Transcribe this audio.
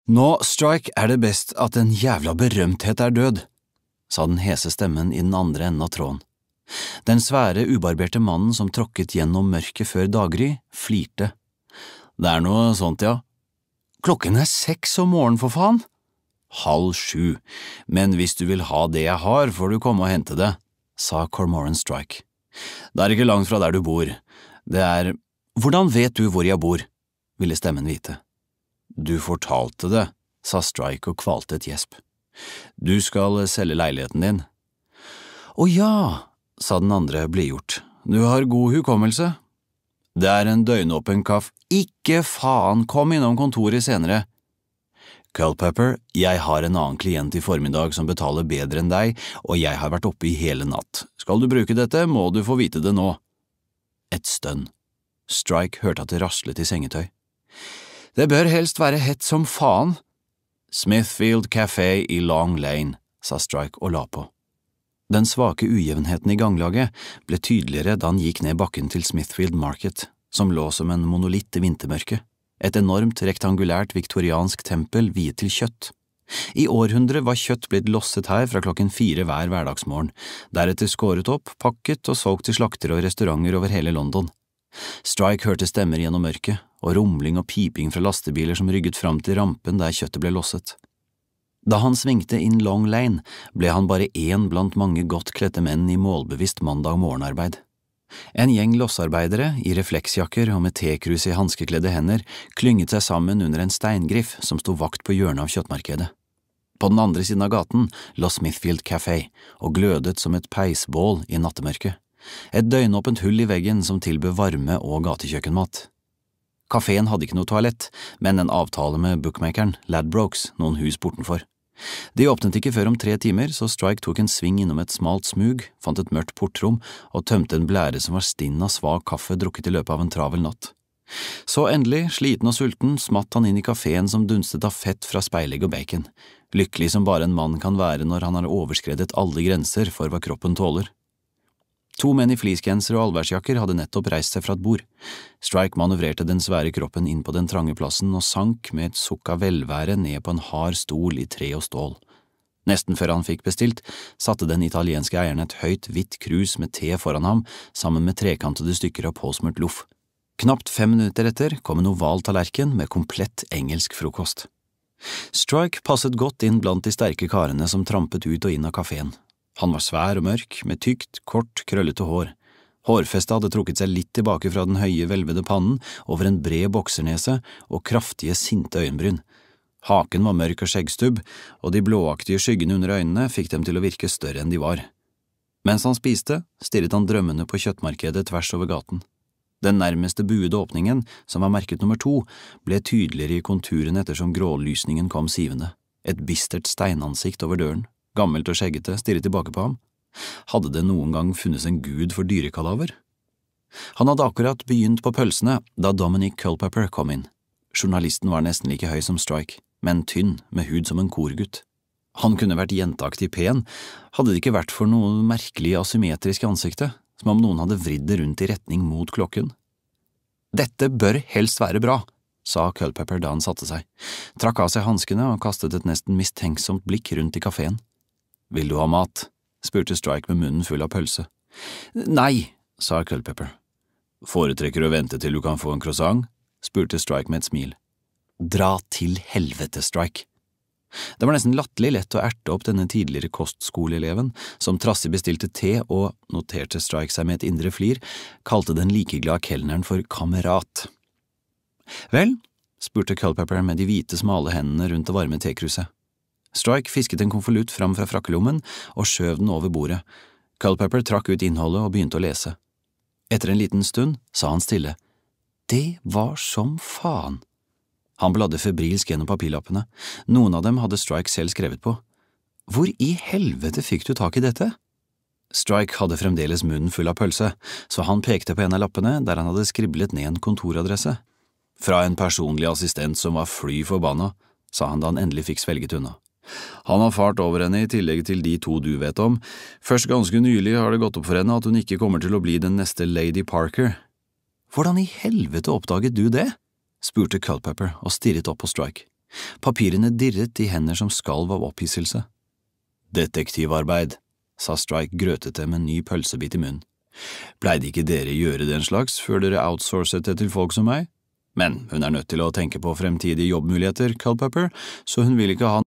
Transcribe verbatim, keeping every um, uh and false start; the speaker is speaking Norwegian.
Nå, Strike, er det best at en jævla berømthet er død, sa den hese stemmen i den andre enden av tråden. Den svære, ubarberte mannen som tråkket gjennom mørket før daggry, flirte. Det er noe sånt, ja. Klokken er seks om morgenen, for faen. Halv sju, men hvis du vil ha det jeg har, får du komme og hente det, sa Cormoran Strike. Det er ikke langt fra der du bor. Det er… Hvordan vet du hvor jeg bor? Ville stemmen vite. Du fortalte det, sa Strike og kvalte et gjesp. Du skal selge leiligheten din. Å ja, sa den andre blidgjort. Du har god hukommelse. Det er en døgnåpen kaff. Ikke faen, kom innom kontoret senere. Culpepper, jeg har en annen klient i formiddag som betaler bedre enn deg, og jeg har vært oppe i hele natt. Skal du bruke dette, må du få vite det nå. Et stønn. Strike hørte at det raslet i sengetøy. Det bør helst være hett som faen. Smithfield Café i Long Lane, sa Strike og la på. Den svake ujevnheten i ganglaget ble tydeligere da han gikk ned bakken til Smithfield Market, som lå som en monolitt i vintermørket. Et enormt rektangulært viktoriansk tempel viet til kjøtt. I århundre var kjøtt blitt losset her fra klokken fire hver hverdagsmorgen, deretter skåret opp, pakket og solgt til slaktere og restauranter over hele London. Strike hørte stemmer gjennom mørket, og rumling og piping fra lastebiler som rygget fram til rampen der kjøttet ble losset. Da han svingte inn Long Lane, ble han bare én blant mange godt kledte menn i målbevisst mandag morgenarbeid. En gjeng lossarbeidere i refleksjakker og med tekrus i hanskekledde hender klynget seg sammen under en steingriff som sto vakt på hjørnet av kjøttmarkedet. På den andre siden av gaten lå Smithfield Café og glødet som et peisbål i nattemørket. Et døgnåpent hull i veggen som tilbød varme og gatekjøkkenmat. Kaféen hadde ikke noe toalett, men en avtale med bookmakeren, Ladbrokes, noen hus bortenfor. De åpnet ikke før om tre timer, så Strike tok en sving innom et smalt smug, fant et mørkt portrom og tømte en blære som var stinn av svak kaffe drukket i løpet av en travel natt. Så endelig, sliten og sulten, smatt han inn i kaféen som dunstet av fett fra speilegg og bacon, lykkelig som bare en mann kan være når han har overskredet alle grenser for hva kroppen tåler. To menn i fleecegenser og allværsjakker hadde nettopp reist seg fra et bord. Strike manøvrerte den svære kroppen inn på den trange plassen og sank med et sukk av velvære ned på en hard stol i tre og stål. Nesten før han fikk bestilt, satte den italienske eieren et høyt, hvitt krus med te foran ham, sammen med trekantede stykker av påsmurt loff. Knapt fem minutter etter kom en oval tallerken med komplett engelsk frokost. Strike passet godt inn blant de sterke karene som trampet ut og inn av kaféen. Han var svær og mørk, med tykt, kort, krøllete hår. Hårfestet hadde trukket seg litt tilbake fra den høye, hvelvede pannen over en bred boksernese og kraftige, sinte øyenbryn. Haken var mørk og skjeggstubb, og de blåaktige skyggene under øynene fikk dem til å virke større enn de var. Mens han spiste, stirret han drømmende på kjøttmarkedet tvers over gaten. Den nærmeste buede åpningen, som var merket nummer to, ble tydeligere i konturen ettersom grålysningen kom sivende. Et bistert steinansikt over døren. Gammelt og skjeggete, stirret tilbake på ham. Hadde det noen gang funnes en gud for dyrekadaver? Han hadde akkurat begynt på pølsene da Dominic Culpepper kom inn. Journalisten var nesten like høy som Strike, men tynn, med hud som en korgutt. Han kunne vært jenteaktig pen, hadde det ikke vært for noe merkelig asymmetrisk ansikte, som om noen hadde vridd det rundt i retning mot klokken. Dette bør helst være bra, sa Culpepper da han satte seg, trakk av seg hanskene og kastet et nesten mistenksomt blikk rundt i kaféen. Vil du ha mat? Spurte Strike med munnen full av pølse. Nei, sa Culpepper. Foretrekker å vente til du kan få en croissant? Spurte Strike med et smil. Dra til helvete, Strike. Det var nesten latterlig lett å erte opp denne tidligere kostskoleeleven, som trassig bestilte te og, noterte Strike seg med et indre flir, kalte den likeglade kelneren for kamerat. Vel, spurte Culpepper med de hvite, smale hendene rundt det varme tekruset. Strike fisket en konvolutt fram fra frakkelommen og skjøv den over bordet. Culpepper trakk ut innholdet og begynte å lese. Etter en liten stund sa han stille. Det var som faen. Han bladde febrilsk gjennom papirlappene. Noen av dem hadde Strike selv skrevet på. Hvor i helvete fikk du tak i dette? Strike hadde fremdeles munnen full av pølse, så han pekte på en av lappene der han hadde skriblet ned en kontoradresse. Fra en personlig assistent som var fly forbanna, sa han da han endelig fikk svelget unna. Han har fart over henne i tillegg til de to du vet om. Først ganske nylig har det gått opp for henne at hun ikke kommer til å bli den neste Lady Parker. Hvordan i helvete oppdaget du det? Spurte Culpepper og stirret opp på Strike. Papirene dirret i hender som skalv av opphisselse. Detektivarbeid, sa Strike grøtete med en ny pølsebit i munnen. Pleide ikke dere gjøre den slags før dere outsourcet det til folk som meg? Men hun er nødt til å tenke på fremtidige jobbmuligheter, Culpepper, så hun vil ikke ha